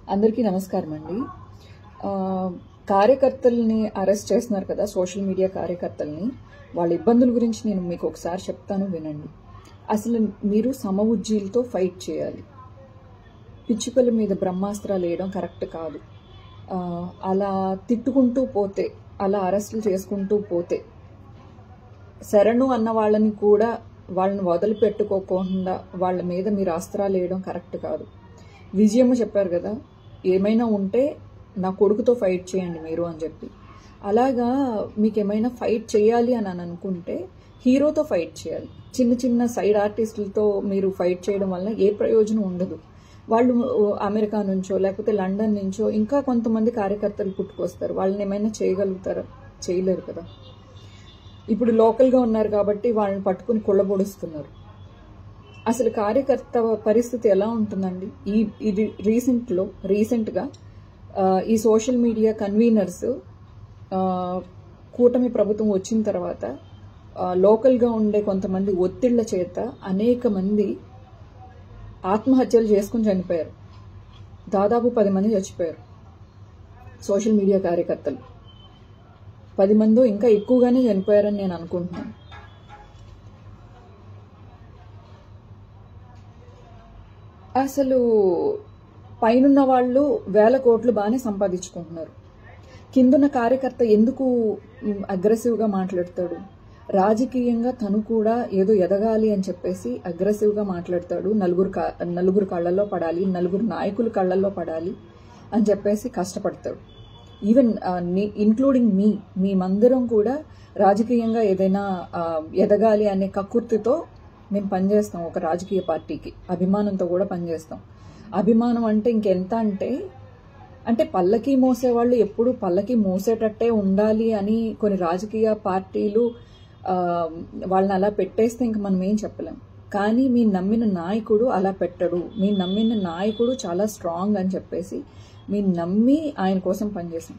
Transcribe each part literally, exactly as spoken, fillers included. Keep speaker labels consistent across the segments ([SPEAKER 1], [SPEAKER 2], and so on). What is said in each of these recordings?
[SPEAKER 1] అందరికీ నమస్కారం అండి. కార్యకర్తల్ని అరెస్ట్ చేస్తున్నారు కదా, సోషల్ మీడియా కార్యకర్తల్ని. వాళ్ళ ఇబ్బందుల గురించి నేను మీకు ఒకసారి చెప్తాను, వినండి. అసలు మీరు సమఉజ్జీలతో ఫైట్ చేయాలి. పిచ్చుకల మీద బ్రహ్మాస్త్రాలు వేయడం కరెక్ట్ కాదు. అలా తిట్టుకుంటూ పోతే, అలా అరెస్టులు చేసుకుంటూ పోతే, శరణు అన్న వాళ్ళని కూడా వాళ్ళని వదిలిపెట్టుకోకుండా వాళ్ళ మీద మీరు అస్త్రాలు వేయడం కరెక్ట్ కాదు. విజయమ్మ చెప్పారు కదా, ఏమైనా ఉంటే నా కొడుకుతో ఫైట్ చేయండి మీరు అని చెప్పి. అలాగా మీకు ఏమైనా ఫైట్ చేయాలి అని అనుకుంటే హీరోతో ఫైట్ చేయాలి. చిన్న చిన్న సైడ్ ఆర్టిస్టులతో మీరు ఫైట్ చేయడం వల్ల ఏ ప్రయోజనం ఉండదు. వాళ్ళు అమెరికా నుంచో లేకపోతే లండన్ నుంచో ఇంకా కొంతమంది కార్యకర్తలు పుట్టుకొస్తారు. వాళ్ళని ఏమైనా చేయగలుగుతారా? చేయలేరు కదా. ఇప్పుడు లోకల్గా ఉన్నారు కాబట్టి వాళ్ళని పట్టుకుని కుళ్ళబొడుస్తున్నారు. అసలు కార్యకర్త పరిస్థితి ఎలా ఉంటుందండి? ఈ ఇది రీసెంట్లో రీసెంట్గా ఈ సోషల్ మీడియా కన్వీనర్స్ కూటమి ప్రభుత్వం వచ్చిన తర్వాత లోకల్గా ఉండే కొంతమంది ఒత్తిళ్ల చేత అనేక మంది ఆత్మహత్యలు చేసుకుని చనిపోయారు. దాదాపు పది మంది చచ్చిపోయారు సోషల్ మీడియా కార్యకర్తలు. పది మందో ఇంకా ఎక్కువగానే చనిపోయారని నేను అనుకుంటున్నాను. అసలు పైనున్న వాళ్ళు వేల కోట్లు బాగానే సంపాదించుకుంటున్నారు. కిందున్న కార్యకర్త ఎందుకు అగ్రెసివ్గా మాట్లాడతాడు? రాజకీయంగా తను కూడా ఏదో ఎదగాలి అని చెప్పేసి అగ్రెసివ్గా మాట్లాడతాడు. నలుగురు నలుగురు కళ్ళల్లో పడాలి, నలుగురు నాయకుల కళ్ళల్లో పడాలి అని చెప్పేసి కష్టపడతాడు. ఈవెన్ ఇన్క్లూడింగ్ మీ మేమందరం కూడా రాజకీయంగా ఏదైనా ఎదగాలి అనే కక్కుర్తితో మేము పనిచేస్తాం. ఒక రాజకీయ పార్టీకి అభిమానంతో కూడా పనిచేస్తాం. అభిమానం అంటే ఇంకెంత అంటే అంటే పల్లకి మోసేవాళ్ళు ఎప్పుడు పల్లకి మోసేటట్టే ఉండాలి అని కొన్ని రాజకీయ పార్టీలు వాళ్ళని అలా పెట్టేస్తే ఇంక మనం ఏం చెప్పలేం. కానీ మీ నమ్మిన నాయకుడు అలా పెట్టడు. మీ నమ్మిన నాయకుడు చాలా స్ట్రాంగ్ అని చెప్పేసి మీ నమ్మి ఆయన కోసం పనిచేసాం.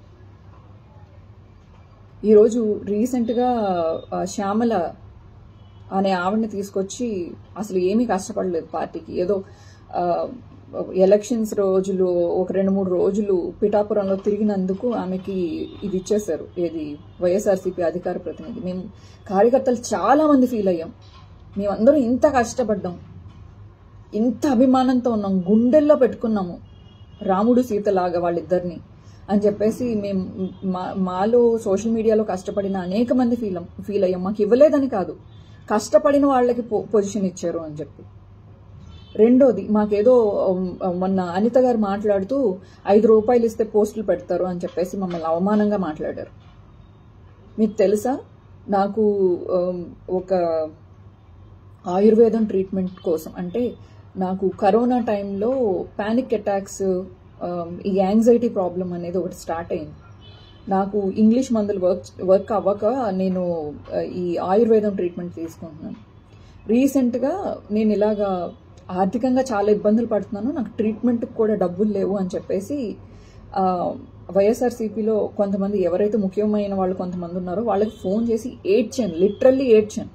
[SPEAKER 1] ఈరోజు రీసెంట్గా శ్యామల అనే ఆవిడని తీసుకొచ్చి అసలు ఏమీ కష్టపడలేదు పార్టీకి. ఏదో ఎలక్షన్స్ రోజులు ఒక రెండు మూడు రోజులు పిఠాపురంలో తిరిగినందుకు ఆమెకి ఇది ఇచ్చేశారు, ఏది వైఎస్ఆర్సీపీ అధికార ప్రతినిధి. మేము కార్యకర్తలు చాలా మంది ఫీల్ అయ్యాం. మేమందరం ఇంత కష్టపడ్డాం, ఇంత అభిమానంతో ఉన్నాం, గుండెల్లో పెట్టుకున్నాము రాముడు సీతలాగా వాళ్ళిద్దరిని అని చెప్పేసి మేము మా మాలో సోషల్ మీడియాలో కష్టపడిన అనేక మంది ఫీల్ ఫీల్ అయ్యాం. మాకు ఇవ్వలేదని కాదు, కష్టపడిన వాళ్ళకి పొజిషన్ ఇచ్చారు అని చెప్పి. రెండోది, మాకేదో మొన్న అనిత గారు మాట్లాడుతూ ఐదు రూపాయలు ఇస్తే పోస్టులు పెడతారు అని చెప్పేసి మమ్మల్ని అవమానంగా మాట్లాడారు. మీకు తెలుసా, నాకు ఒక ఆయుర్వేదం ట్రీట్మెంట్ కోసం, అంటే నాకు కరోనా టైంలో పానిక్ అటాక్స్, ఈ యాంగ్జైటీ ప్రాబ్లం అనేది ఒకటి స్టార్ట్ అయింది. నాకు ఇంగ్లీష్ మందులు వర్క్ వర్క్ అవ్వక నేను ఈ ఆయుర్వేదం ట్రీట్మెంట్ తీసుకుంటున్నాను. రీసెంట్గా నేను ఇలాగా ఆర్థికంగా చాలా ఇబ్బందులు పడుతున్నాను, నాకు ట్రీట్మెంట్కి కూడా డబ్బులు లేవు అని చెప్పేసి వైఎస్ఆర్సీపీలో కొంతమంది ఎవరైతే ముఖ్యమైన వాళ్ళు కొంతమంది ఉన్నారో వాళ్ళకి ఫోన్ చేసి ఏడ్చాను, లిటరల్లీ ఏడ్చాను.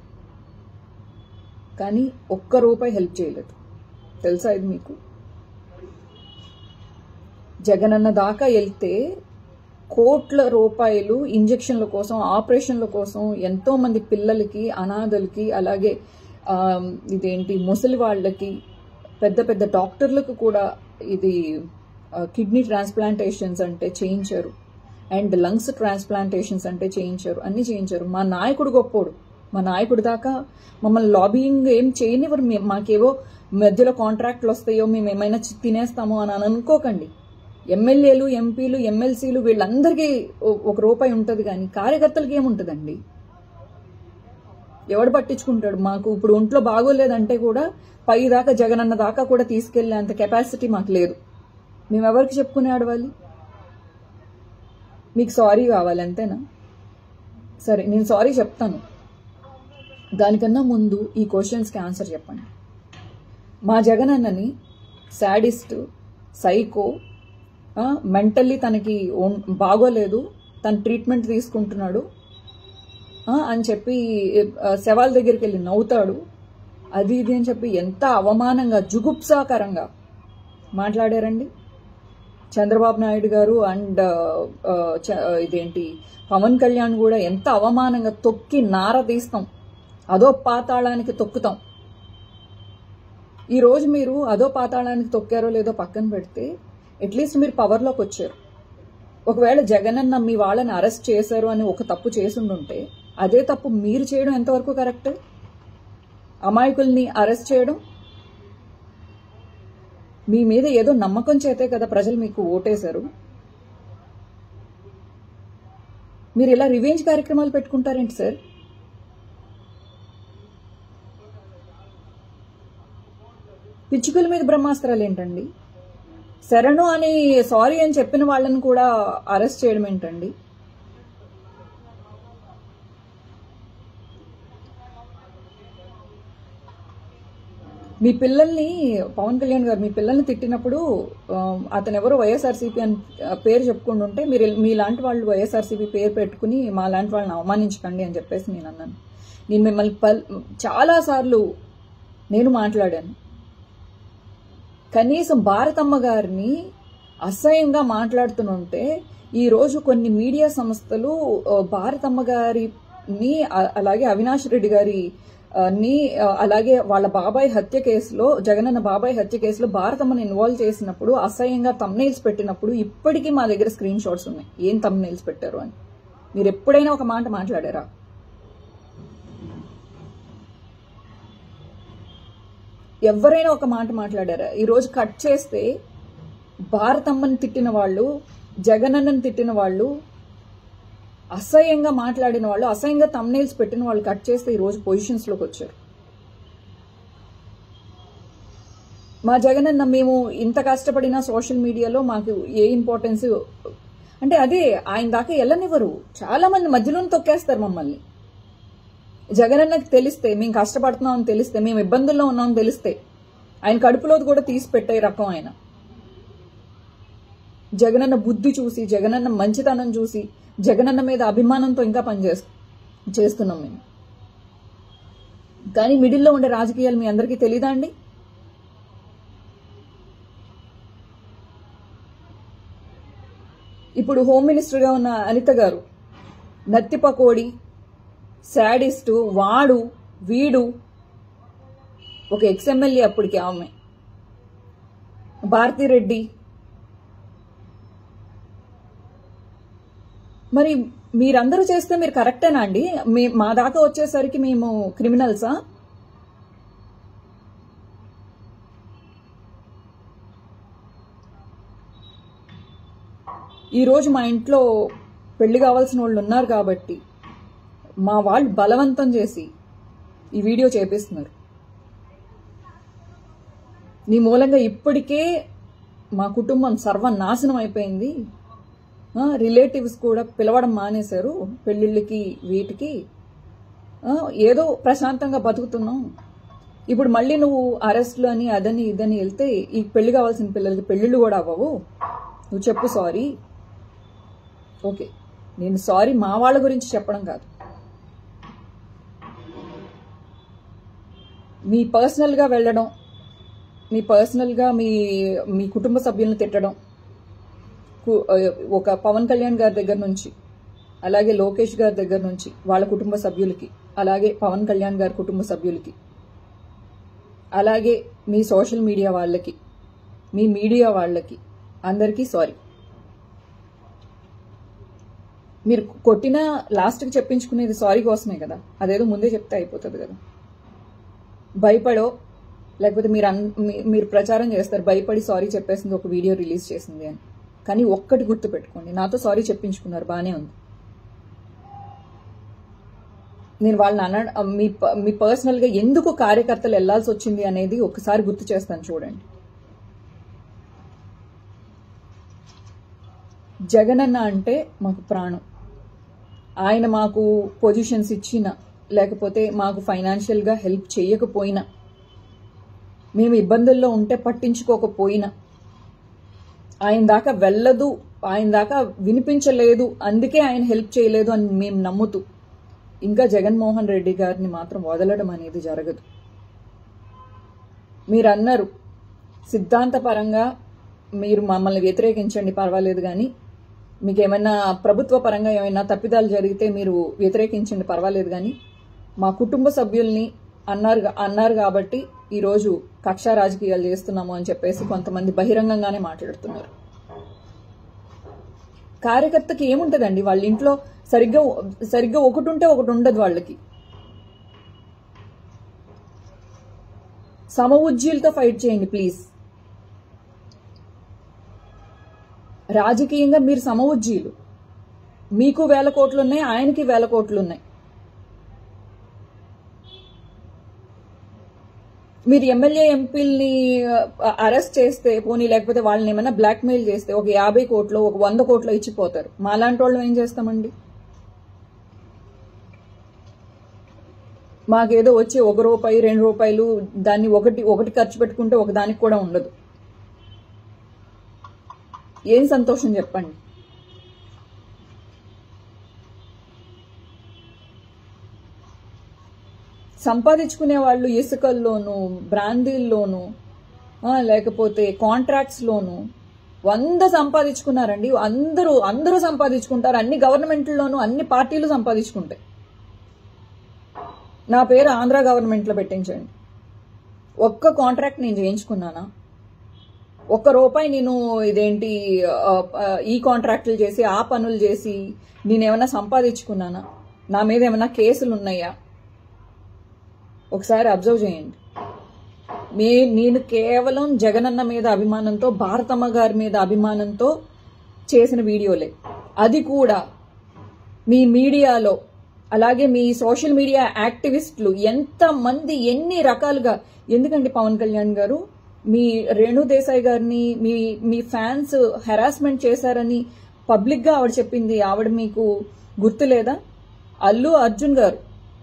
[SPEAKER 1] కానీ ఒక్క రూపాయి హెల్ప్ చేయలేదు. తెలుసా ఇది మీకు? జగనన్న దాకా వెళ్తే కోట్ల రూపాయలు ఇంజక్షన్ల కోసం, ఆపరేషన్ల కోసం ఎంతో మంది పిల్లలకి, అనాథలకి, అలాగే ఇదేంటి ముసలి వాళ్ళకి, పెద్ద పెద్ద డాక్టర్లకు కూడా ఇది కిడ్నీ ట్రాన్స్ప్లాంటేషన్స్ అంటే చేయించారు, అండ్ లంగ్స్ ట్రాన్స్ప్లాంటేషన్స్ అంటే చేయించారు, అన్ని చేయించారు. మా నాయకుడు గొప్పోడు. మా నాయకుడి దాకా మమ్మల్ని లాబింగ్ ఏం చేయనివ్వరు. మాకేవో మధ్యలో కాంట్రాక్ట్లు వస్తాయో మేము ఏమైనా తినేస్తామో అని అనుకోకండి. ఎమ్మెల్యేలు, ఎంపీలు, ఎమ్మెల్సీలు వీళ్ళందరికీ ఒక రూపాయి ఉంటుంది, కానీ కార్యకర్తలకి ఏముంటుందండి? ఎవడు పట్టించుకుంటాడు? మాకు ఇప్పుడు ఒంట్లో బాగోలేదంటే కూడా పై దాకా జగనన్న దాకా కూడా తీసుకెళ్లే అంత కెపాసిటీ మాకు లేదు. మేము ఎవరికి చెప్పుకునే ఆడవాలి? మీకు సారీ కావాలి అంతేనా? సరే, నేను సారీ చెప్తాను. దానికన్నా ముందు ఈ క్వశ్చన్స్కి ఆన్సర్ చెప్పండి. మా జగనన్నని శాడిస్ట్, సైకో, మెంటల్లీ తనకి బాగోలేదు, తన ట్రీట్మెంట్ తీసుకుంటున్నాడు అని చెప్పి శవాల దగ్గరికి వెళ్ళి నవ్వుతాడు, అది ఇది అని చెప్పి ఎంత అవమానంగా, జుగుప్సాకరంగా మాట్లాడారండి. చంద్రబాబు నాయుడు గారు అండ్ ఇదేంటి పవన్ కళ్యాణ్ కూడా ఎంత అవమానంగా తొక్కి నార తీస్తాం, అదో పాతాళానికి తొక్కుతాం. ఈ రోజు మీరు అదో పాతాళానికి తొక్కారో లేదో పక్కన పెడితే అట్లీస్ట్ మీరు పవర్లోకి వచ్చారు. ఒకవేళ జగనన్న మీ వాళ్ళని అరెస్ట్ చేశారు అని ఒక తప్పు చేసుండుంటే అదే తప్పు మీరు చేయడం ఎంతవరకు కరెక్ట్? అమాయకుల్ని అరెస్ట్ చేయడం మీ మీద ఏదో నమ్మకం చేతే కదా ప్రజలు మీకు ఓటేశారు. మీరు ఇలా రివెంజ్ కార్యక్రమాలు పెట్టుకుంటారేంటి సార్? పిచ్చుకల మీద బ్రహ్మాస్త్రాలు ఏంటండి? శరణు అని సారీ అని చెప్పిన వాళ్ళని కూడా అరెస్ట్ చేయడం ఏంటండి? మీ పిల్లల్ని పవన్ కళ్యాణ్ గారు మీ పిల్లల్ని తిట్టినప్పుడు అతను ఎవరో వైఎస్ఆర్సీపీ అని పేరు చెప్పుకుంటుంటే మీరు మీలాంటి వాళ్ళు వైఎస్ఆర్సీపీ పేరు పెట్టుకుని మా లాంటి వాళ్ళని అవమానించకండి అని చెప్పేసి నేను అన్నాను. నేను మిమ్మల్ని పల్ చాలాసార్లు నేను మాట్లాడాను. కనీసం భారతమ్మ గారిని అసహ్యంగా మాట్లాడుతుంటే ఈరోజు కొన్ని మీడియా సంస్థలు భారతమ్మ గారిని అలాగే అవినాష్ రెడ్డి గారి ని అలాగే వాళ్ళ బాబాయ్ హత్య కేసులో జగనన్న బాబాయ్ హత్య కేసులో భారతమ్మని ఇన్వాల్వ్ చేసినప్పుడు అసహ్యంగా తమ్నెయిల్స్ పెట్టినప్పుడు ఇప్పటికీ మా దగ్గర స్క్రీన్ షాట్స్ ఉన్నాయి ఏం తమ్నెయిల్స్ పెట్టారు అని. మీరు ఎప్పుడైనా ఒక మాట మాట్లాడారా? ఎవరైనా ఒక మాట మాట్లాడారా? ఈరోజు కట్ చేస్తే భారతమ్మని తిట్టిన వాళ్ళు, జగనన్నని తిట్టిన వాళ్ళు, అసహ్యంగా మాట్లాడిన వాళ్ళు, అసహ్యంగా తమ్నెయిల్స్ పెట్టిన వాళ్ళు కట్ చేస్తే ఈరోజు పొజిషన్స్లోకి వచ్చారు. మా జగనన్న మేము ఇంత కష్టపడిన సోషల్ మీడియాలో మాకు ఏ ఇంపార్టెన్స్ అంటే అదే ఆయన దాకా వెళ్ళనివ్వరు. చాలా మంది మధ్యలోనే తొక్కేస్తారు మమ్మల్ని. జగనన్నకి తెలిస్తే మేము కష్టపడుతున్నామని తెలిస్తే, మేము ఇబ్బందుల్లో ఉన్నామని తెలిస్తే ఆయన కడుపులోది కూడా తీసి పెట్టే రకం ఆయన. జగనన్న బుద్ధి చూసి, జగనన్న మంచితనం చూసి, జగనన్న మీద అభిమానంతో ఇంకా పనిచేస్తు చేస్తున్నాం మేము. కానీ మిడిల్లో ఉండే రాజకీయాలు మీ అందరికీ తెలీదా అండి? ఇప్పుడు హోమ్ మినిస్టర్గా ఉన్న అనిత గారు నత్తి పకోడి, శాడిస్టు, వాడు వీడు, ఒక ఎక్స్ఎమ్మెల్యే అప్పటికి ఆమె భారతిరెడ్డి. మరి మీరందరూ చేస్తే మీరు కరెక్టేనా అండి? మా దాకా వచ్చేసరికి మేము క్రిమినల్సా? ఈరోజు మా ఇంట్లో పెళ్లి కావాల్సిన వాళ్ళు ఉన్నారు కాబట్టి మా వాళ్ళు బలవంతం చేసి ఈ వీడియో చేపిస్తున్నారు. నీ మూలంగా ఇప్పటికే మా కుటుంబం సర్వనాశనం అయిపోయింది. రిలేటివ్స్ కూడా పిలవడం మానేశారు పెళ్లిళ్ళకి, వీటికి. ఏదో ప్రశాంతంగా బతుకుతున్నాం. ఇప్పుడు మళ్ళీ నువ్వు అరెస్టులు అని అదని ఇదని వెళ్తే ఈ పెళ్లి కావాల్సిన పిల్లలకి పెళ్లిళ్ళు కూడా అవ్వవు. నువ్వు చెప్పు సారీ. ఓకే, నేను సారీ మా వాళ్ళ గురించి చెప్పడం కాదు, మీ పర్సనల్గా వెళ్ళడం, మీ పర్సనల్గా మీ మీ కుటుంబ సభ్యులను తిట్టడం, ఒక పవన్ కళ్యాణ్ గారి దగ్గర నుంచి, అలాగే లోకేష్ గారి దగ్గర నుంచి వాళ్ళ కుటుంబ సభ్యులకి, అలాగే పవన్ కళ్యాణ్ గారి కుటుంబ సభ్యులకి, అలాగే మీ సోషల్ మీడియా వాళ్ళకి, మీ మీడియా వాళ్ళకి అందరికీ సారీ. మీరు కొట్టిన లాస్ట్కి చెప్పించుకునేది సారీ కోసమే కదా, అదేదో ముందే చెప్తే అయిపోతుంది కదా. భయపడో లేకపోతే మీరు మీరు ప్రచారం చేస్తారు భయపడి సారీ చెప్పేసింది, ఒక వీడియో రిలీజ్ చేసింది అని. కానీ ఒక్కటి గుర్తు పెట్టుకోండి, నాతో సారీ చెప్పించుకున్నారు, బాగానే ఉంది. నేను వాళ్ళని అన్న మీ మీ పర్సనల్గా ఎందుకు కార్యకర్తలు వెళ్లాల్సి వచ్చింది అనేది ఒకసారి గుర్తు చేస్తాను చూడండి. జగనన్న అంటే మాకు ప్రాణం. ఆయన మాకు పొజిషన్స్ ఇచ్చినా లేకపోతే మాకు ఫైనాన్షియల్గా హెల్ప్ చేయకపోయినా, మేము ఇబ్బందుల్లో ఉంటే పట్టించుకోకపోయినా, ఆయన దాకా వెళ్ళదు, ఆయన దాకా వినిపించలేదు, అందుకే ఆయన హెల్ప్ చేయలేదు అని మేము నమ్ముతూ ఇంకా జగన్మోహన్ రెడ్డి గారిని మాత్రం వదలడం అనేది జరగదు. మీరు అన్నారు సిద్ధాంతపరంగా మీరు మమ్మల్ని వ్యతిరేకించండి, పర్వాలేదు. కానీ మీకు ఏమైనా ప్రభుత్వ పరంగా ఏమైనా తప్పిదాలు జరిగితే మీరు వ్యతిరేకించండి, పర్వాలేదు. కానీ మా కుటుంబ సభ్యుల్ని అన్నారు అన్నారు కాబట్టి ఈరోజు కక్షా రాజకీయాలు చేస్తున్నాము అని చెప్పేసి కొంతమంది బహిరంగంగానే మాట్లాడుతున్నారు. కార్యకర్తకి ఏముంటదండి, వాళ్ళ ఇంట్లో సరిగ్గా సరిగ్గా ఒకటి ఉంటే ఒకటి ఉండదు. వాళ్ళకి సమఉజ్జీలతో ఫైట్ చేయండి ప్లీజ్. రాజకీయంగా మీరు సమఉజ్జీలు, మీకు వేల కోట్లు ఉన్నాయి, ఆయనకి వేల కోట్లు ఉన్నాయి. మీరు ఎమ్మెల్యే ఎంపీల్ని అరెస్ట్ చేస్తే పోనీ, లేకపోతే వాళ్ళని ఏమైనా బ్లాక్మెయిల్ చేస్తే ఒక యాభై కోట్లు ఒక వంద కోట్లు ఇచ్చిపోతారు. మాలాంటి వాళ్ళు ఏం చేస్తామండి? మాకేదో వచ్చి ఒక రూపాయి రెండు రూపాయలు దాన్ని ఒకటి ఒకటి ఖర్చు పెట్టుకుంటే ఒక దానికి కూడా ఉండదు. ఏం సంతోషం చెప్పండి? సంపాదించుకునే వాళ్ళు ఇసుకల్లోనూ బ్రాందీల్లోనూ లేకపోతే కాంట్రాక్ట్స్ లోను వంద సంపాదించుకున్నారండి. అందరూ అందరూ సంపాదించుకుంటారు. అన్ని గవర్నమెంట్లోనూ అన్ని పార్టీలు సంపాదించుకుంటాయి. నా పేరు ఆంధ్ర గవర్నమెంట్లో పెట్టించండి. ఒక్క కాంట్రాక్ట్ నేను చేయించుకున్నానా? ఒక్క రూపాయి నేను ఇదేంటి ఈ కాంట్రాక్టులు చేసి ఆ పనులు చేసి నేనేమైనా సంపాదించుకున్నానా? నా మీద ఏమైనా కేసులు ఉన్నాయా? ఒకసారి అబ్జర్వ్ చేయండి. మే నేను కేవలం జగనన్న మీద అభిమానంతో, భారతమ్మ గారి మీద అభిమానంతో చేసిన వీడియోలే. అది కూడా మీ మీడియాలో, అలాగే మీ సోషల్ మీడియా యాక్టివిస్టులు ఎంతమంది ఎన్ని రకాలుగా, ఎందుకంటే పవన్ కళ్యాణ్ గారు మీ రేణు దేశాయ్ గారిని మీ మీ ఫ్యాన్స్ హెరాస్మెంట్ చేశారని పబ్లిక్ గా ఆవిడ చెప్పింది. ఆవిడ మీకు గుర్తులేదా? అల్లు అర్జున్ గారు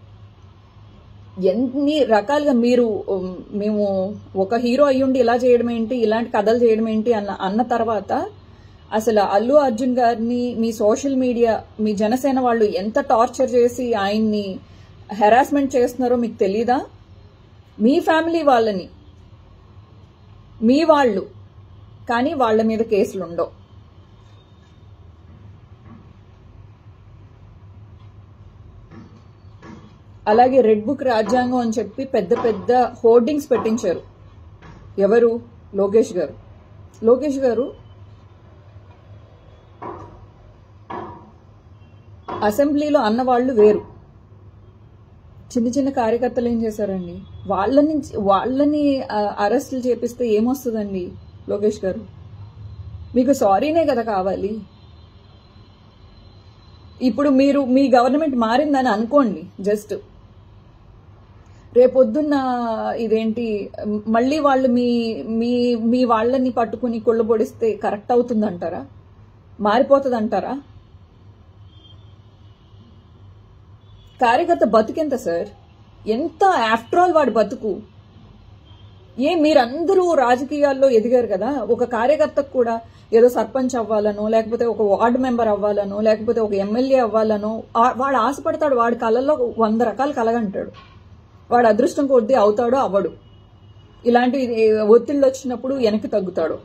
[SPEAKER 1] ఎన్ని రకాలుగా మీరు మేము ఒక హీరో అయ్యుండి ఇలా చేయడం ఏంటి, ఇలాంటి కథలు చేయడం ఏంటి అన్న అన్న తర్వాత అసలు అల్లు అర్జున్ గారిని మీ సోషల్ మీడియా, మీ జనసేన వాళ్ళు ఎంత టార్చర్ చేసి ఆయన్ని హెరాస్మెంట్ చేస్తున్నారో మీకు తెలీదా? మీ ఫ్యామిలీ వాళ్ళని, మీ వాళ్ళు, కానీ వాళ్ళ మీద కేసులు ఉండవు. అలాగే రెడ్ బుక్ రాజ్యాంగం అని చెప్పి పెద్ద పెద్ద హోర్డింగ్స్ పెట్టించారు. ఎవరు? లోకేష్ గారు. లోకేష్ గారు అసెంబ్లీలో అన్నవాళ్లు వేరు. చిన్న చిన్న కార్యకర్తలు ఏం చేశారండి? వాళ్ళని వాళ్ళని అరెస్టులు చేపిస్తే ఏమొస్తుందండి? లోకేష్ గారు మీకు సారీనే కదా కావాలి. ఇప్పుడు మీరు మీ గవర్నమెంట్ మారిందని అనుకోండి, జస్ట్ రేపొద్దున్న ఇదేంటి మళ్ళీ వాళ్ళు మీ మీ మీ వాళ్ళని పట్టుకుని కొళ్ళబొడిస్తే కరెక్ట్ అవుతుందంటారా? మారిపోతుందంటారా? కార్యకర్త బతుకెంత సార్? ఎంత ఆఫ్టర్ ఆల్ వాడి బతుకు. ఏ మీరందరూ రాజకీయాల్లో ఎదిగారు కదా, ఒక కార్యకర్తకు కూడా ఏదో సర్పంచ్ అవ్వాలనో, లేకపోతే ఒక వార్డు మెంబర్ అవ్వాలనో, లేకపోతే ఒక ఎమ్మెల్యే అవ్వాలనో వాడు ఆశపడతాడు. వాడి కళల్లో వంద రకాలు కలగంటాడు. వాడు అదృష్టం కొద్దీ అవుతాడో అవ్వడు. ఇలాంటి ఒత్తిళ్ళు వచ్చినప్పుడు వెనక్కి తగ్గుతాడు.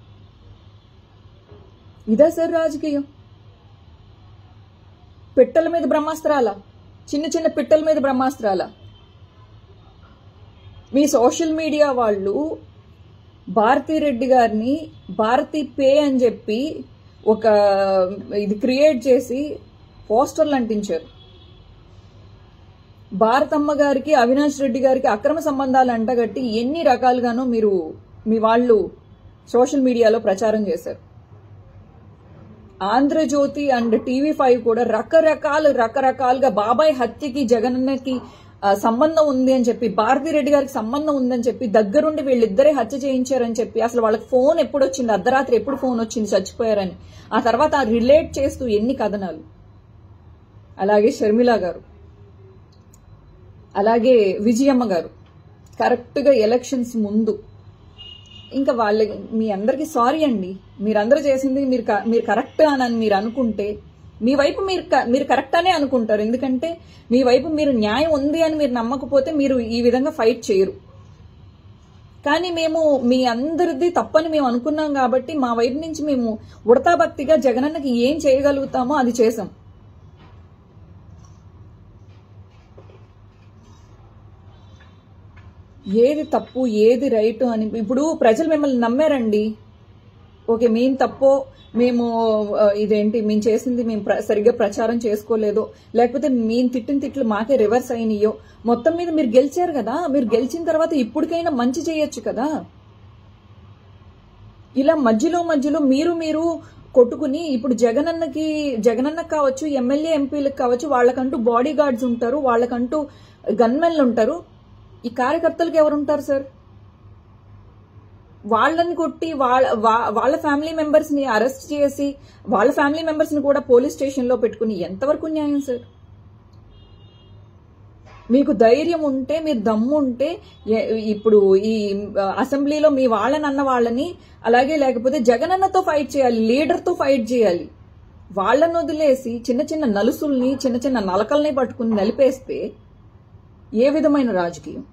[SPEAKER 1] ఇదే సార్ రాజకీయం. పిట్టల మీద బ్రహ్మాస్త్రాల, చిన్న చిన్న పిట్టల మీద బ్రహ్మాస్త్రాల. మీ సోషల్ మీడియా వాళ్ళు భారతీ రెడ్డి గారిని భారతీ పే అని చెప్పి ఒక ఇది క్రియేట్ చేసి పోస్టర్లు అంటించారు. భారతమ్మ గారికి అవినాష్ రెడ్డి గారికి అక్రమ సంబంధాలు అంటగట్టి ఎన్ని రకాలుగానో మీరు మీ వాళ్ళు సోషల్ మీడియాలో ప్రచారం చేశారు. ఆంధ్రజ్యోతి అండ్ టీవీ ఫైవ్ కూడా రకరకాలు రకరకాలుగా బాబాయ్ హత్యకి జగనన్నకి సంబంధం ఉంది అని చెప్పి, భారతీ రెడ్డి గారికి సంబంధం ఉందని చెప్పి, దగ్గరుండి వీళ్ళిద్దరే హత్య చేయించారని చెప్పి, అసలు వాళ్ళకి ఫోన్ ఎప్పుడు వచ్చింది, అర్ధరాత్రి ఎప్పుడు ఫోన్ వచ్చింది చచ్చిపోయారని, ఆ తర్వాత రిలేట్ చేస్తూ ఎన్ని కథనాలు. అలాగే షర్మిల గారు, అలాగే విజయమ్మ గారు కరెక్ట్ గా ఎలక్షన్స్ ముందు ఇంకా వాళ్ళ మీ అందరికి సారీ అండి, మీరందరూ చేసింది మీరు మీరు కరెక్ట్ అని మీరు అనుకుంటే మీ వైపు మీరు మీరు కరెక్ట్ అనే అనుకుంటారు. ఎందుకంటే మీ వైపు మీరు న్యాయం ఉంది అని మీరు నమ్మకపోతే మీరు ఈ విధంగా ఫైట్ చేయరు. కానీ మేము మీ అందరిది తప్పని మేము అనుకున్నాం కాబట్టి మా వైపు నుంచి మేము ఉడతా భక్తిగా జగనన్నకి ఏం చేయగలుగుతామో అది చేసాం. ఏది తప్పు ఏది రైట్ అని ఇప్పుడు ప్రజలు మిమ్మల్ని నమ్మారండి. ఓకే, మేము తప్పో, మేము ఇదేంటి మేము చేసింది మేము సరిగ్గా ప్రచారం చేసుకోలేదో, లేకపోతే మేము తిట్టిన తిట్లు మాకే రివర్స్ అయినాయో, మొత్తం మీద మీరు గెలిచారు కదా. మీరు గెలిచిన తర్వాత ఇప్పటికైనా మంచి చేయొచ్చు కదా. ఇలా మధ్యలో మధ్యలో మీరు మీరు కొట్టుకుని ఇప్పుడు జగనన్నకి జగనన్నకు కావచ్చు, ఎమ్మెల్యే ఎంపీలకు కావచ్చు, వాళ్ళకంటూ బాడీ గార్డ్స్ ఉంటారు, వాళ్ళకంటూ గన్మెన్లు ఉంటారు. ఈ కార్యకర్తలకు ఎవరుంటారు సార్? వాళ్ళని కొట్టి వాళ్ళ వాళ్ళ ఫ్యామిలీ మెంబర్స్ ని అరెస్ట్ చేసి వాళ్ళ ఫ్యామిలీ మెంబర్స్ ని కూడా పోలీస్ స్టేషన్ లో పెట్టుకుని ఎంతవరకు న్యాయం సార్? మీకు ధైర్యం ఉంటే, మీరు దమ్ము ఉంటే ఇప్పుడు ఈ అసెంబ్లీలో మీ వాళ్ళని అన్న వాళ్ళని, అలాగే లేకపోతే జగనన్నతో ఫైట్ చేయాలి, లీడర్తో ఫైట్ చేయాలి. వాళ్ళని వదిలేసి చిన్న చిన్న నలుసుల్ని చిన్న చిన్న నలకల్ని పట్టుకుని నలిపేస్తే ఏ విధమైన రాజకీయం?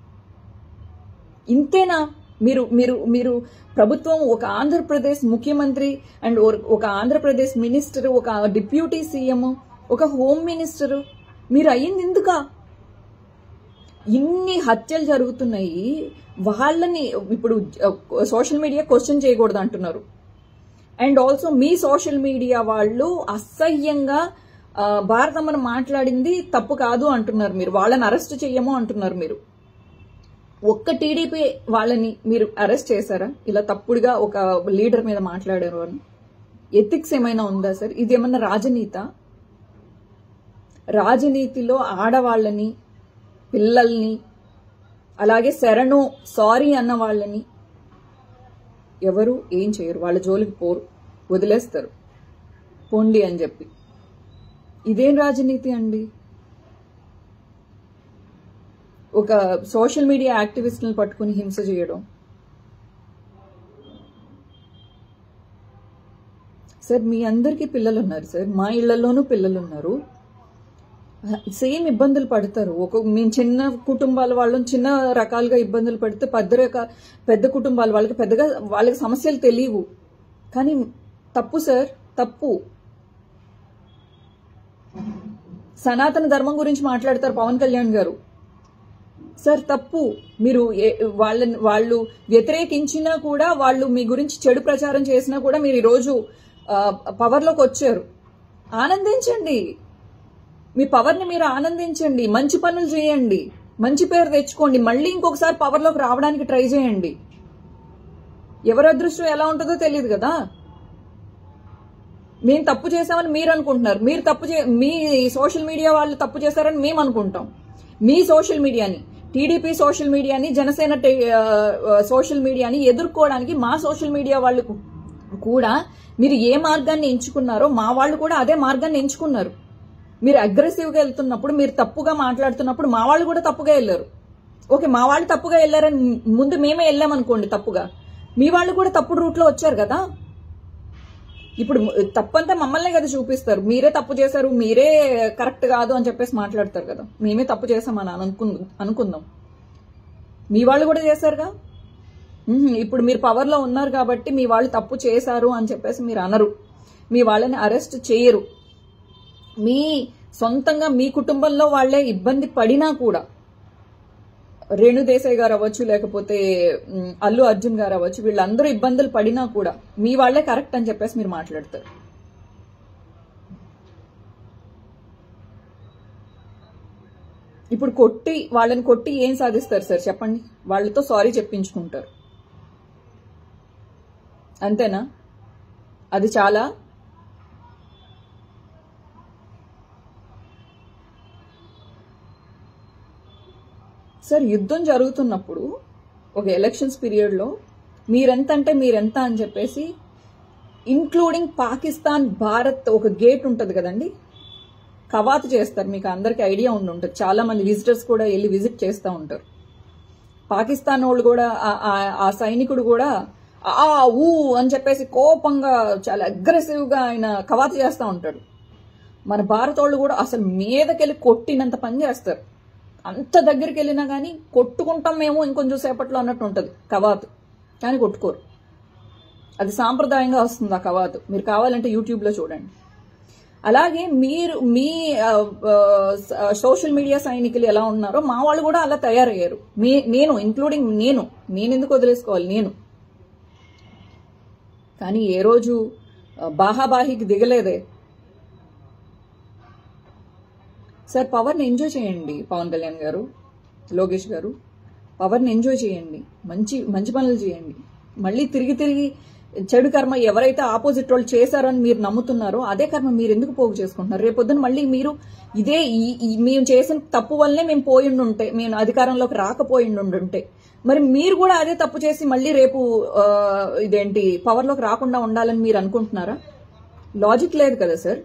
[SPEAKER 1] ఇంతేనా? మీరు మీరు మీరు ప్రభుత్వం, ఒక ఆంధ్రప్రదేశ్ ముఖ్యమంత్రి అండ్ ఒక ఆంధ్రప్రదేశ్ మినిస్టర్, ఒక డిప్యూటీ సీఎం, ఒక హోమ్ మినిస్టర్, మీరు అయ్యింది ఎందుకా? ఇన్ని హత్యలు జరుగుతున్నాయి, వాళ్ళని ఇప్పుడు సోషల్ మీడియా క్వశ్చన్ చేయకూడదు అంటున్నారు. అండ్ ఆల్సో మీ సోషల్ మీడియా వాళ్ళు అసహ్యంగా భారతమ్మను మాట్లాడింది తప్పు కాదు అంటున్నారు. మీరు వాళ్ళని అరెస్ట్ చెయ్యము అంటున్నారు. మీరు ఒక్క టీడీపీ వాళ్ళని మీరు అరెస్ట్ చేశారా ఇలా తప్పుడుగా ఒక లీడర్ మీద మాట్లాడారు అని? ఎథిక్స్ ఏమైనా ఉందా సార్? ఇది ఏమన్నా రాజనీత? రాజనీతిలో ఆడవాళ్ళని, పిల్లల్ని, అలాగే శరణు సారీ అన్న వాళ్ళని ఎవరు ఏం చేయరు, వాళ్ళ జోలికి పోరు, వదిలేస్తారు పోండి అని చెప్పి. ఇదేం రాజనీతి అండి? ఒక సోషల్ మీడియా యాక్టివిస్టులను పట్టుకుని హింస చేయడం. సార్ మీ అందరికీ పిల్లలు ఉన్నారు సార్, మా ఇళ్లలోనూ పిల్లలు ఉన్నారు, సేమ్ ఇబ్బందులు పడతారు. ఒక మేము చిన్న కుటుంబాల వాళ్ళు చిన్న రకాలుగా ఇబ్బందులు పడితే పెద్ద రక పెద్ద కుటుంబాల వాళ్ళకి పెద్దగా వాళ్ళకి సమస్యలు తెలియవు. కానీ తప్పు సార్, తప్పు. సనాతన ధర్మం గురించి మాట్లాడతారు పవన్ కళ్యాణ్ గారు. సార్ తప్పు. మీరు వాళ్ళని వాళ్ళు వ్యతిరేకించినా కూడా, వాళ్ళు మీ గురించి చెడు ప్రచారం చేసినా కూడా మీరు ఈరోజు పవర్లోకి వచ్చారు. ఆనందించండి, మీ పవర్ని మీరు ఆనందించండి, మంచి పనులు చేయండి, మంచి పేరు తెచ్చుకోండి, మళ్ళీ ఇంకొకసారి పవర్లోకి రావడానికి ట్రై చేయండి. ఎవరి అదృష్టం ఎలా ఉంటుందో తెలియదు కదా. మేము తప్పు చేసామని మీరు అనుకుంటున్నారు, మీరు తప్పు చే మీ సోషల్ మీడియా వాళ్ళు తప్పు చేశారని మేము అనుకుంటాం. మీ సోషల్ మీడియాని, టీడీపీ సోషల్ మీడియాని, జనసేన సోషల్ మీడియాని ఎదుర్కోవడానికి మా సోషల్ మీడియా వాళ్ళు కూడా మీరు ఏ మార్గాన్ని ఎంచుకున్నారో మా వాళ్ళు కూడా అదే మార్గాన్ని ఎంచుకున్నారు. మీరు అగ్రెసివ్ గా వెళ్తున్నప్పుడు, మీరు తప్పుగా మాట్లాడుతున్నప్పుడు మా వాళ్ళు కూడా తప్పుగా వెళ్ళారు. ఓకే, మా వాళ్ళు తప్పుగా వెళ్ళారని ముందు మేమే వెళ్ళామనుకోండి తప్పుగా, మీ వాళ్ళు కూడా తప్పుడు రూట్ లో వచ్చారు కదా. ఇప్పుడు తప్పంతా మమ్మల్నే కదా చూపిస్తారు. మీరే తప్పు చేశారు, మీరే కరెక్ట్ కాదు అని చెప్పేసి మాట్లాడతారు కదా. మేమే తప్పు చేసామని అనుకు అనుకుందాం మీ వాళ్ళు కూడా చేశారుగా. ఇప్పుడు మీరు పవర్ లో ఉన్నారు కాబట్టి మీ వాళ్ళు తప్పు చేశారు అని చెప్పేసి మీరు అనరు, మీ వాళ్ళని అరెస్ట్ చేయరు. మీ సొంతంగా మీ కుటుంబంలో వాళ్లే ఇబ్బంది పడినా కూడా, రేణు దేశాయ్ గారు అవ్వచ్చు, లేకపోతే అల్లు అర్జున్ గారు అవ్వచ్చు, వీళ్ళందరూ ఇబ్బందులు పడినా కూడా మీ వాళ్లే కరెక్ట్ అని చెప్పేసి మీరు మాట్లాడతారు. ఇప్పుడు కొట్టి వాళ్ళని కొట్టి ఏం సాధిస్తారు సార్ చెప్పండి? వాళ్ళతో సారీ చెప్పించుకుంటారు, అంతేనా? అది చాలా సార్. యుద్ధం జరుగుతున్నప్పుడు ఒక ఎలక్షన్స్ పీరియడ్లో మీరెంత అంటే మీరెంత అని చెప్పేసి, ఇంక్లూడింగ్ పాకిస్తాన్, భారత్ ఒక గేట్ ఉంటుంది కదండి, కవాతు చేస్తారు. మీకు అందరికీ ఐడియా ఉండి ఉంటుంది, చాలా మంది విజిటర్స్ కూడా వెళ్ళి విజిట్ చేస్తూ ఉంటారు. పాకిస్తాన్ వాళ్ళు కూడా ఆ సైనికుడు కూడా ఆ ఊ అని చెప్పేసి కోపంగా చాలా అగ్రెసివ్ గా ఆయన కవాతు చేస్తూ ఉంటాడు. మన భారత వాళ్ళు కూడా అసలు మీదకెళ్ళి కొట్టినంత పని చేస్తారు. అంత దగ్గరికి వెళ్ళినా కానీ కొట్టుకుంటాం మేము ఇంకొంచెం సేపట్లో అన్నట్టు ఉంటుంది కవాతు, కానీ కొట్టుకోరు. అది సాంప్రదాయంగా వస్తుంది ఆ కవాతు. మీరు కావాలంటే యూట్యూబ్లో చూడండి. అలాగే మీరు మీ సోషల్ మీడియా సైనికులు ఎలా ఉన్నారో మా వాళ్ళు కూడా అలా తయారయ్యారు. మీ నేను ఇంక్లూడింగ్ నేను నేను ఎందుకు వదిలేసుకోవాలి నేను. కానీ ఏ రోజు బాహాబాహికి దిగలేదే. సార్ పవర్ని ఎంజాయ్ చేయండి పవన్ కళ్యాణ్ గారు, లోకేష్ గారు. పవర్ని ఎంజాయ్ చేయండి, మంచి మంచి పనులు చేయండి. మళ్ళీ తిరిగి తిరిగి చెడు కర్మ ఎవరైతే ఆపోజిట్ వాళ్ళు చేశారని మీరు నమ్ముతున్నారో అదే కర్మ మీరు ఎందుకు పోగు చేసుకుంటున్నారు? రేపొద్దున మళ్ళీ మీరు ఇదే మేము చేసిన తప్పు వల్లనే మేము పోయిండి ఉంటే, మేము అధికారంలోకి రాకపోయిండి ఉంటే, మరి మీరు కూడా అదే తప్పు చేసి మళ్ళీ రేపు ఇదేంటి పవర్లోకి రాకుండా ఉండాలని మీరు అనుకుంటున్నారా? లాజిక్ లేదు కదా సార్.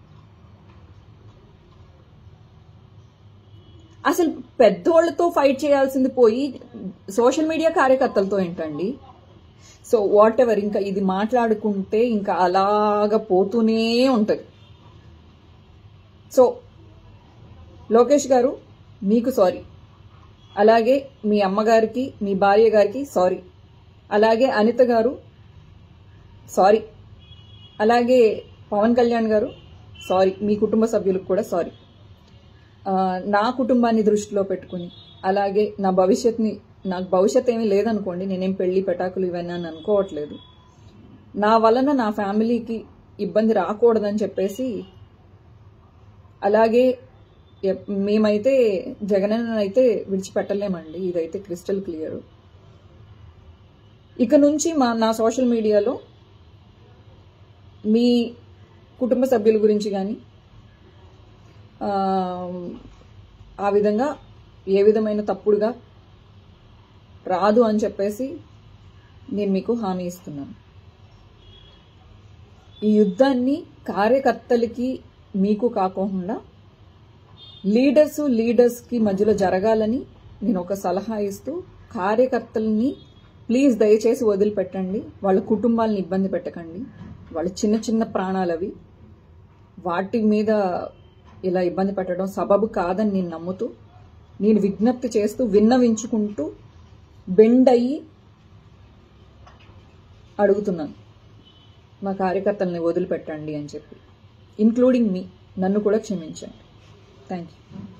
[SPEAKER 1] అసలు పెద్దోళ్లతో ఫైట్ చేయాల్సింది పోయి సోషల్ మీడియా కార్యకర్తలతో ఏంటండి? సో వాట్ ఎవర్, ఇంకా ఇది మాట్లాడుకుంటే ఇంకా అలాగా పోతూనే ఉంటుంది. సో లోకేష్ గారు మీకు సారీ, అలాగే మీ అమ్మగారికి మీ భార్య గారికి సారీ, అలాగే అనిత గారు సారీ, అలాగే పవన్ కళ్యాణ్ గారు సారీ, మీ కుటుంబ సభ్యులకు కూడా సారీ. నా కుటుంబాన్ని దృష్టిలో పెట్టుకుని, అలాగే నా భవిష్యత్ని, నాకు భవిష్యత్ ఏమీ లేదనుకోండి, నేనేం పెళ్లి పెటాకులు ఇవన్నీ అని అనుకోవట్లేదు. నా వలన నా ఫ్యామిలీకి ఇబ్బంది రాకూడదని చెప్పేసి, అలాగే మేమైతే జగనన్న అయితే విడిచిపెట్టలేమండి, ఇదైతే క్రిస్టల్ క్లియర్. ఇక నుంచి మా నా సోషల్ మీడియాలో మీ కుటుంబ సభ్యుల గురించి కానీ ఆ విధంగా ఏ విధమైన తప్పుడుగా రాదు అని చెప్పేసి నేను మీకు హామీ ఇస్తున్నాను. ఈ యుద్ధాన్ని కార్యకర్తలకి మీకు కాకుండా లీడర్స్ లీడర్స్కి మధ్యలో జరగాలని నేను ఒక సలహా ఇస్తూ, కార్యకర్తలని ప్లీజ్ దయచేసి వదిలిపెట్టండి, వాళ్ళ కుటుంబాలను ఇబ్బంది పెట్టకండి. వాళ్ళ చిన్న చిన్న ప్రాణాలవి, వాటి మీద ఇలా ఇబ్బంది పెట్టడం సబబు కాదని నేను నమ్ముతూ, నేను విజ్ఞప్తి చేస్తూ విన్నవించుకుంటూ బెండ్ అయ్యి అడుగుతున్నాను, మా కార్యకర్తల్ని వదిలిపెట్టండి అని చెప్పి, ఇంక్లూడింగ్ మీ, నన్ను కూడా క్షమించండి. Thank you.